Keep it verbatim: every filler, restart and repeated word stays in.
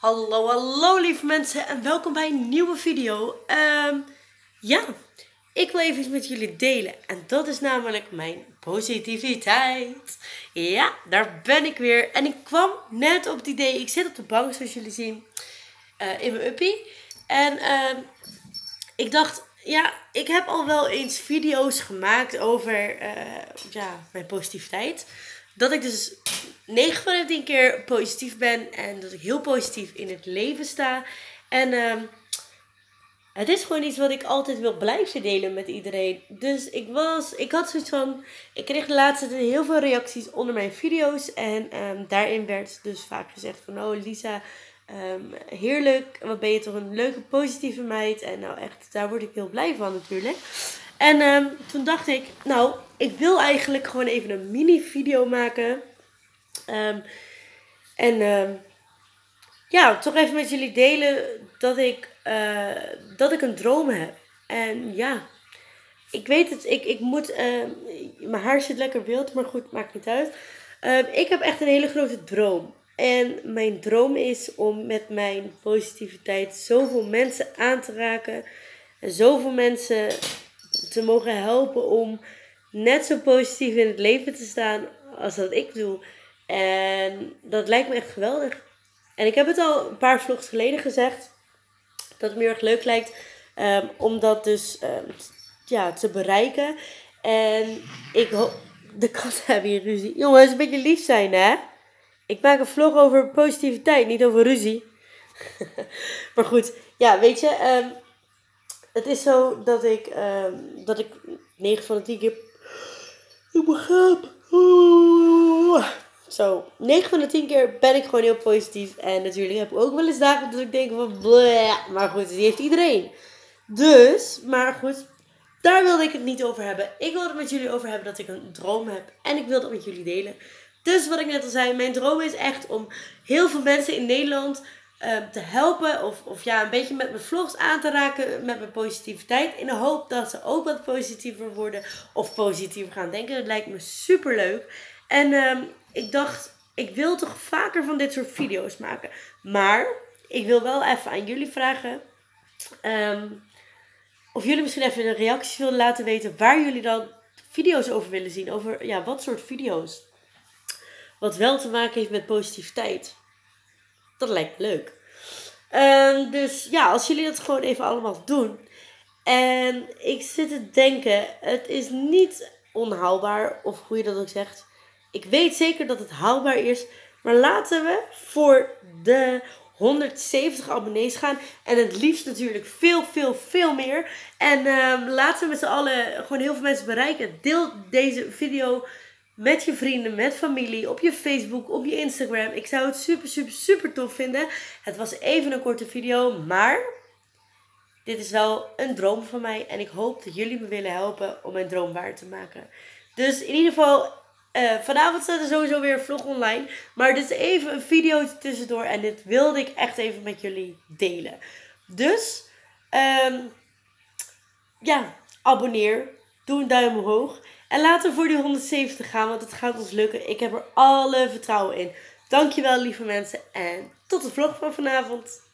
Hallo, hallo lieve mensen en welkom bij een nieuwe video. Um, ja, ik wil even iets met jullie delen en dat is namelijk mijn positiviteit. Ja, daar ben ik weer en ik kwam net op het idee, ik zit op de bank zoals jullie zien, uh, in mijn uppie. En uh, ik dacht, ja, ik heb al wel eens video's gemaakt over uh, ja, mijn positiviteit. Dat ik dus negen van de tien keer positief ben. En dat ik heel positief in het leven sta. En uh, het is gewoon iets wat ik altijd wil blijven delen met iedereen. Dus ik was, ik had zoiets van, ik kreeg de laatste tijd heel veel reacties onder mijn video's. En um, daarin werd dus vaak gezegd van, oh Lisa, um, heerlijk. Wat ben je toch een leuke positieve meid. En nou echt, daar word ik heel blij van natuurlijk. En um, toen dacht ik, nou, ik wil eigenlijk gewoon even een mini video maken. Um, en um, ja, toch even met jullie delen dat ik, uh, dat ik een droom heb. En ja, ik weet het, ik, ik moet, uh, mijn haar zit lekker wild, maar goed, maakt niet uit. Uh, ik heb echt een hele grote droom. En mijn droom is om met mijn positiviteit zoveel mensen aan te raken. En zoveel mensen te mogen helpen om net zo positief in het leven te staan als dat ik doe. En dat lijkt me echt geweldig. En ik heb het al een paar vlogs geleden gezegd. Dat het me heel erg leuk lijkt um, om dat dus um, ja, te bereiken. En ik hoop... De katten hebben hier ruzie. Jongens, een beetje lief zijn hè. Ik maak een vlog over positiviteit, niet over ruzie. Maar goed, ja weet je... Um, het is zo dat ik, um, dat ik negen van de tien keer... Ik begrijp. Zo, negen van de tien keer ben ik gewoon heel positief. En natuurlijk heb ik ook wel eens dagen dat ik denk van... Bleh, maar goed, die heeft iedereen. Dus, maar goed, daar wilde ik het niet over hebben. Ik wilde het met jullie over hebben dat ik een droom heb. En ik wilde het met jullie delen. Dus wat ik net al zei, mijn droom is echt om heel veel mensen in Nederland... Uh, te helpen of, of ja, een beetje met mijn vlogs aan te raken met mijn positiviteit. In de hoop dat ze ook wat positiever worden of positiever gaan denken. Dat lijkt me super leuk. En uh, ik dacht, ik wil toch vaker van dit soort video's maken. Maar ik wil wel even aan jullie vragen um, of jullie misschien even de reacties willen laten weten waar jullie dan video's over willen zien. Over ja, wat soort video's. Wat wel te maken heeft met positiviteit. Dat lijkt me leuk. Um, dus ja, als jullie dat gewoon even allemaal doen. En ik zit te denken, het is niet onhaalbaar, of hoe je dat ook zegt. Ik weet zeker dat het haalbaar is. Maar laten we voor de honderdzeventig abonnees gaan. En het liefst natuurlijk veel, veel, veel meer. En um, laten we met z'n allen gewoon heel veel mensen bereiken. Deel deze video met je vrienden, met familie, op je Facebook, op je Instagram. Ik zou het super, super, super tof vinden. Het was even een korte video, maar dit is wel een droom van mij. En ik hoop dat jullie me willen helpen om mijn droom waar te maken. Dus in ieder geval, uh, vanavond staat er sowieso weer een vlog online. Maar dit is even een video tussendoor en dit wilde ik echt even met jullie delen. Dus, um, ja, abonneer. Doe een duim omhoog. En laten we voor die honderdzeventig gaan, want het gaat ons lukken. Ik heb er alle vertrouwen in. Dankjewel lieve mensen en tot de vlog van vanavond.